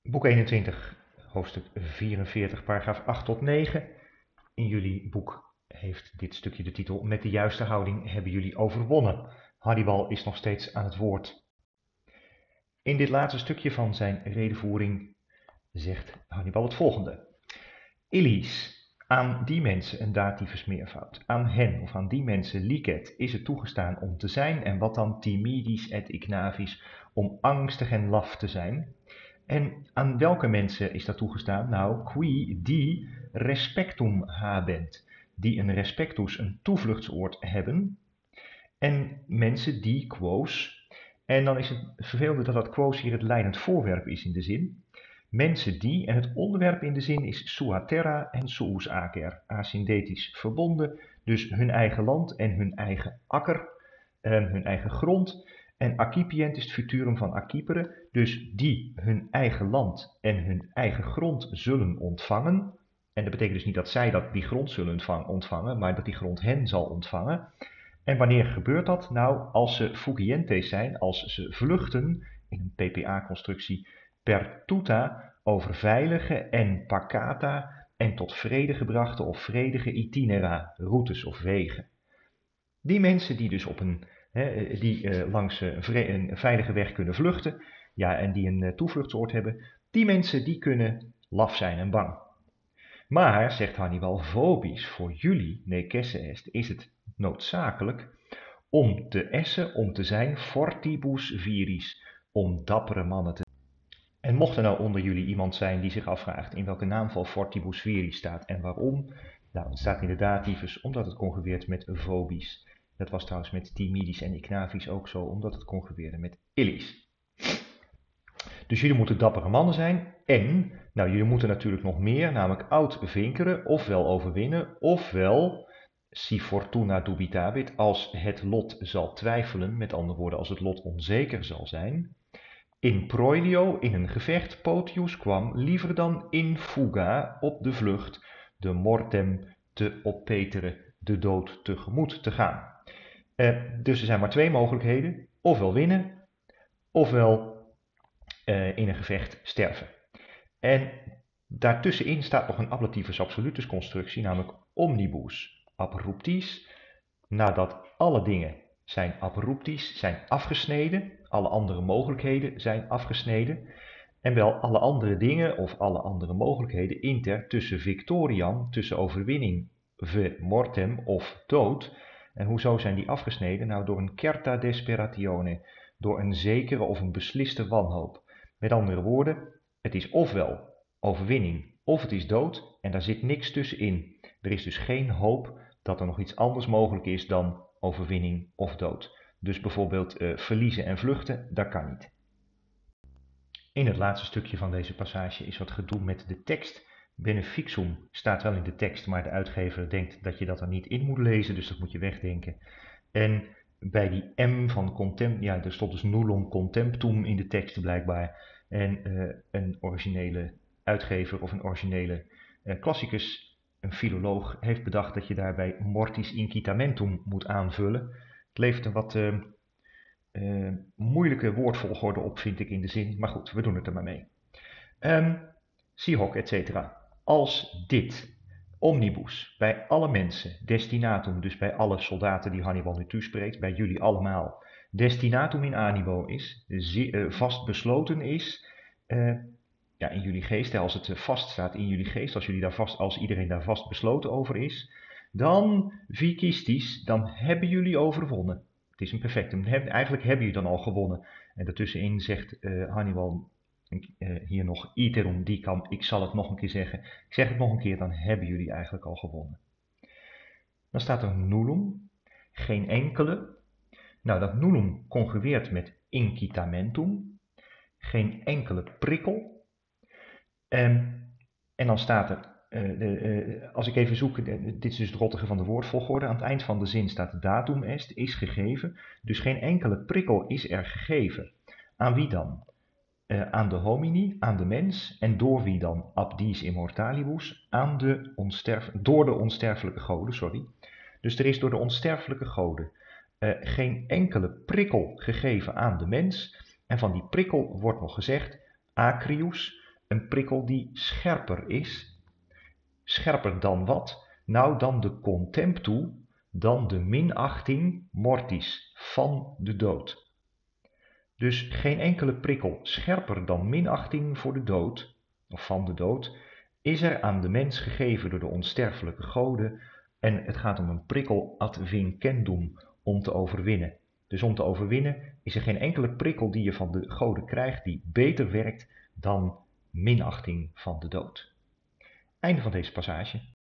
Boek 21, hoofdstuk 44, paragraaf 8 tot 9. In jullie boek heeft dit stukje de titel Met de juiste houding hebben jullie overwonnen. Hannibal is nog steeds aan het woord. In dit laatste stukje van zijn redevoering zegt Hannibal het volgende. Illis, aan die mensen een dativus meervoud. Aan hen of aan die mensen licet is het toegestaan om te zijn en wat dan timidis et ignavis om angstig en laf te zijn. En aan welke mensen is dat toegestaan? Nou, qui die respectum habent, die een respectus, een toevluchtsoord hebben. En mensen die quos, en dan is het vervelende dat quos hier het leidend voorwerp is in de zin. Mensen die, en het onderwerp in de zin is sua terra en suus acer, asynthetisch verbonden, dus hun eigen land en hun eigen akker, hun eigen grond. En accipient is het futurum van accipere, dus die hun eigen land en hun eigen grond zullen ontvangen. En dat betekent dus niet dat zij die grond zullen ontvangen, maar dat die grond hen zal ontvangen. En wanneer gebeurt dat? Nou, als ze fugientes zijn, als ze vluchten, in een PPA-constructie, per tuta over veilige en pacata en tot vrede gebrachte of vredige itinera, routes of wegen. Die mensen die dus langs een veilige weg kunnen vluchten, ja, en die een toevluchtsoord hebben, die mensen die kunnen laf zijn en bang. Maar, zegt Hannibal, vobis, voor jullie, necesse est, is het noodzakelijk om te essen, om te zijn, fortibus viris, om dappere mannen te zijn. En mocht er nou onder jullie iemand zijn die zich afvraagt in welke naamval fortibus viris staat en waarom, nou, het staat in de dativus omdat het congrueert met vobis. Dat was trouwens met timidis en ignavis ook zo, omdat het congrueerde met illis. Dus jullie moeten dappere mannen zijn en, nou, jullie moeten natuurlijk nog meer, namelijk oud vinkeren, ofwel overwinnen, ofwel, si fortuna dubitabit, als het lot zal twijfelen, met andere woorden, als het lot onzeker zal zijn. In proilio, in een gevecht, potius kwam liever dan in fuga, op de vlucht, de mortem te oppeteren, de dood tegemoet te gaan. Dus er zijn maar twee mogelijkheden, ofwel winnen, ofwel in een gevecht sterven. En daartussenin staat nog een ablativus absolutus constructie, namelijk omnibus abruptis, nadat alle dingen zijn abruptis, zijn afgesneden, alle andere mogelijkheden zijn afgesneden, en wel alle andere dingen of alle andere mogelijkheden inter tussen victoriam, tussen overwinning, ve mortem of dood. En hoezo zijn die afgesneden? Nou, door een certa desperatione, door een zekere of een besliste wanhoop. Met andere woorden, het is ofwel overwinning of het is dood en daar zit niks tussenin. Er is dus geen hoop dat er nog iets anders mogelijk is dan overwinning of dood. Dus bijvoorbeeld verliezen en vluchten, dat kan niet. In het laatste stukje van deze passage is wat gedoe met de tekst. Benefixum staat wel in de tekst, maar de uitgever denkt dat je dat er niet in moet lezen, dus dat moet je wegdenken. En bij die M van contempt, ja, er stond dus nullum contemptum in de tekst blijkbaar. En een originele uitgever of een originele klassicus, een filoloog, heeft bedacht dat je daarbij mortis incitamentum moet aanvullen. Het levert een wat moeilijke woordvolgorde op, vind ik in de zin, maar goed, we doen het er maar mee. Si hoc, etc. Als dit, omnibus, bij alle mensen, destinatum, dus bij alle soldaten die Hannibal nu toespreekt, bij jullie allemaal, destinatum in animo is, vast besloten is, ja, in jullie geest, als het vast staat in jullie geest, als iedereen daar vast besloten over is, dan vicistis, dan hebben jullie overwonnen. Het is een perfectum. Eigenlijk hebben jullie dan al gewonnen. En daartussenin zegt Hannibal hier nog iterum dicam, ik zal het nog een keer zeggen. Ik zeg het nog een keer, dan hebben jullie eigenlijk al gewonnen. Dan staat er nullum, geen enkele. Nou, dat nullum congrueert met incitamentum, geen enkele prikkel. En dan staat er, als ik even zoek, dit is dus het rottige van de woordvolgorde, aan het eind van de zin staat datum est, is gegeven, dus geen enkele prikkel is er gegeven. Aan wie dan? Aan de homini, aan de mens, en door wie dan? Abdis immortalibus, door de onsterfelijke goden, sorry. Dus er is door de onsterfelijke goden geen enkele prikkel gegeven aan de mens, en van die prikkel wordt nog gezegd, acrius, een prikkel die scherper is. Scherper dan wat? Nou, dan de contemptu, dan de minachting mortis, van de dood. Dus geen enkele prikkel scherper dan minachting voor de dood, of van de dood, is er aan de mens gegeven door de onsterfelijke goden. En het gaat om een prikkel ad vincendum, om te overwinnen. Dus om te overwinnen is er geen enkele prikkel die je van de goden krijgt die beter werkt dan minachting van de dood. Einde van deze passage.